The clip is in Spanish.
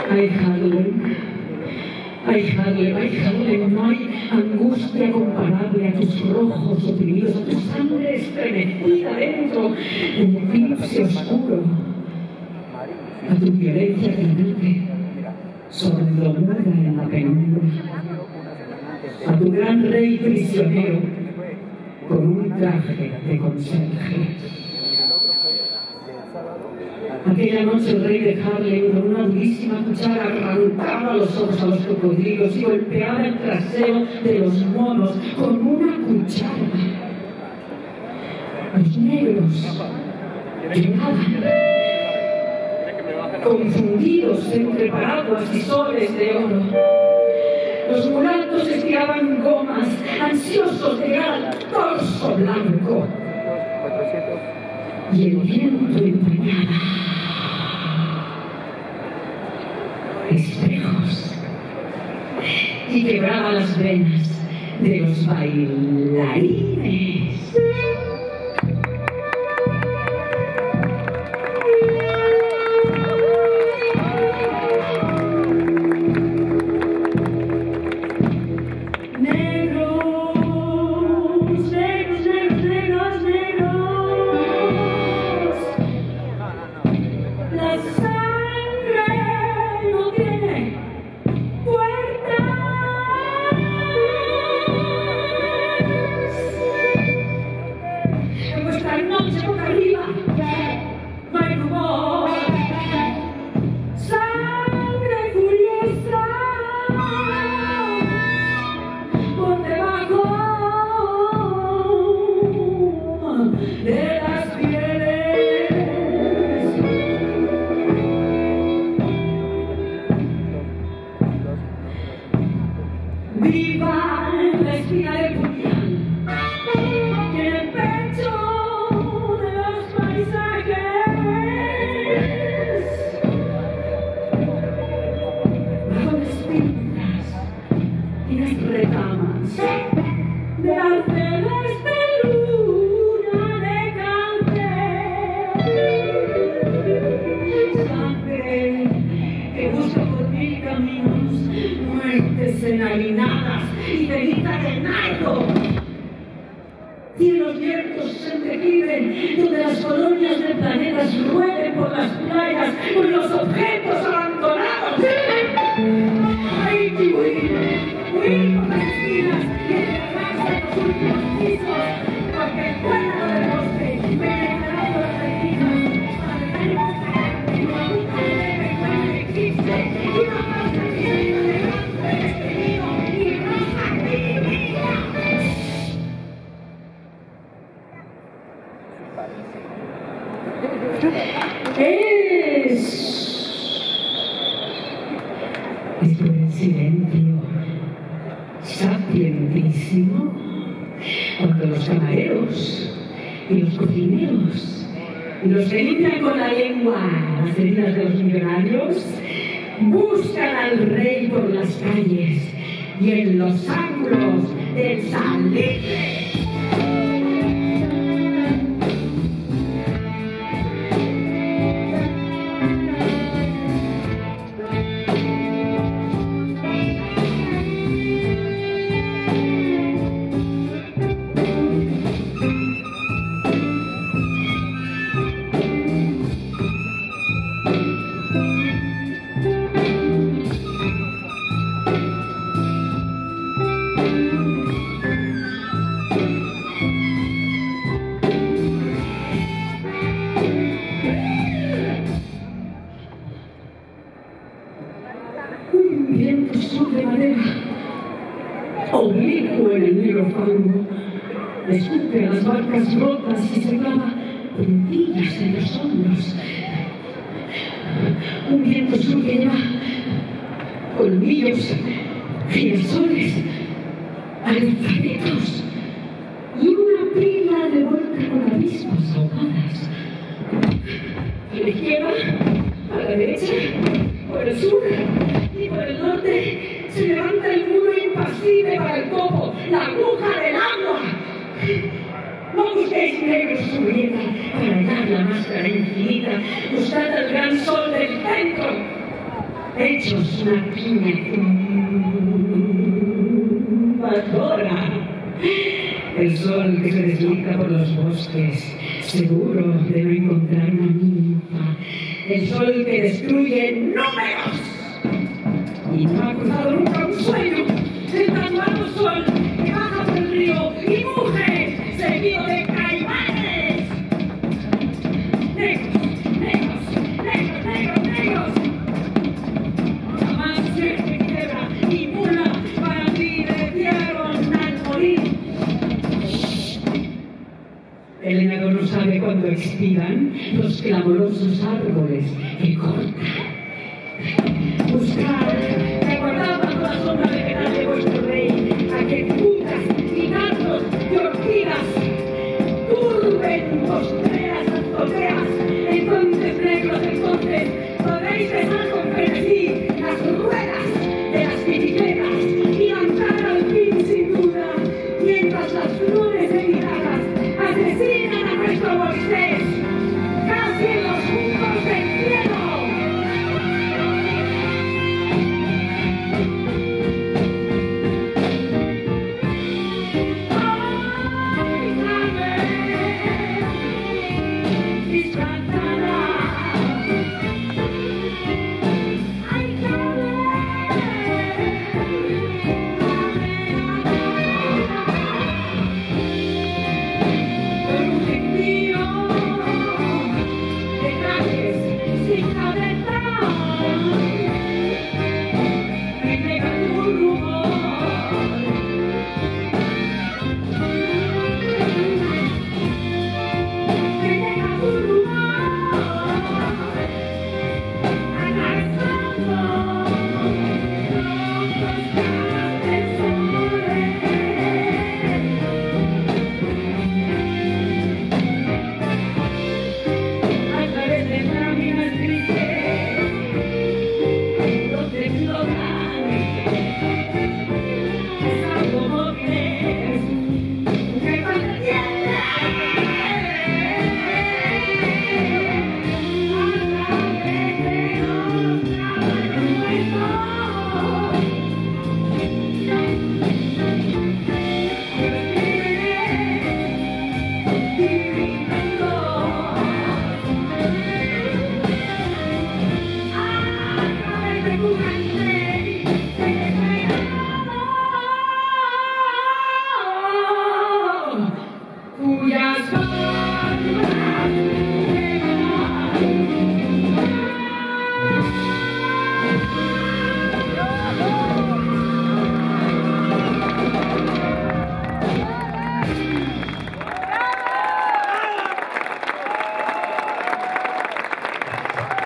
Ay, Harlem, no hay angustia comparable a tus rojos oprimidos, a tu sangre estremecida dentro del eclipse oscuro, a tu violencia gigante, sordomuda en la penumbra, a tu gran rey prisionero con un traje de conserje. Aquella noche el rey de Harlem con una durísima cuchara arrancaba los ojos a los cocodrilos y golpeaba el trasero de los monos con una cuchara. Los negros lloraban, confundidos entre paraguas y soles de oro. Los mulatos estiraban gomas, ansiosos de llegar al torso blanco. Y el viento empañaba espejos y quebraba las venas de los bailarines. Enharinadas y cenizas de Mayo. Cielos abiertos en declive, donde las colonias del planeta rueden por las playas con los objetos abandonados. ¡Ay, huir por las esquinas y encerrarse en los últimos pisos! Porque el pueblo del bosque penetrando las retinas para dejar que nunca debe cuando existe una pasta llena de blanco despedido y rosa divina. Es por el silencio sapientísimo cuando los camareros y los cocineros y los que limpian con la lengua las heridas de los millonarios buscan al rey por las calles y en los ángulos del salitre. Escupe a las barcas rotas y se clava puntillas en los hombros. Un viento sur que lleva colmillos, girasoles, alfabetos y una pila de vuelta con avispas ahogadas. A la izquierda, a la derecha, por el sur y por el norte se levanta el muro impasible para el topo, la aguja del agua. No busquéis negros su grieta para hallar la máscara infinita, buscad el gran sol del centro. hechos una piña zumbadora. El sol que se desliza por los bosques, seguro de no encontrar una ninfa. El sol que destruye números. Y no ha cruzado nunca un sueño. El tatuado sol que baja por el río y muge, seguido de caimanes. Negros, negros, negros, negros, negros. Jamás se quiebra y mula para ti decían al morir. El leñador no sabe cuándo expiran los clamorosos árboles que cortan. Buscar, recordad bajo la sombra vegetal de vuestro rey, a que putas y gatos y ortigas turben postreras azoteas. Entonces, negros, entonces, podréis besar con frenesí las ruedas de las bicicletas y cantar al fin sin duda, mientras las flores delicadas asesinan a nuestro Moisés, casi en los juncos del cielo.